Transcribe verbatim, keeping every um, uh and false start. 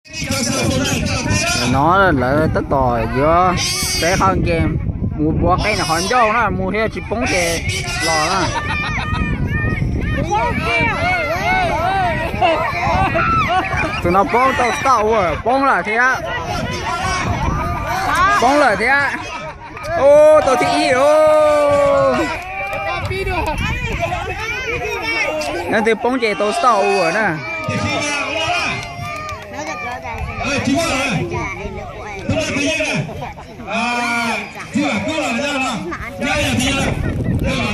nó là tất tỏi giữa cái con game mua búa cái là hòn dâu nó mua theo chỉ bóng kề lò nó tụi nó bóng tao tao rồi bóng là thế á bóng là thế á ô tao thì ô nên thì bóng chè tao tao rồi nè Chính là này. Tức là cái gì này? À, chưa là cứ là ra nào. Đây là gì này? Đây là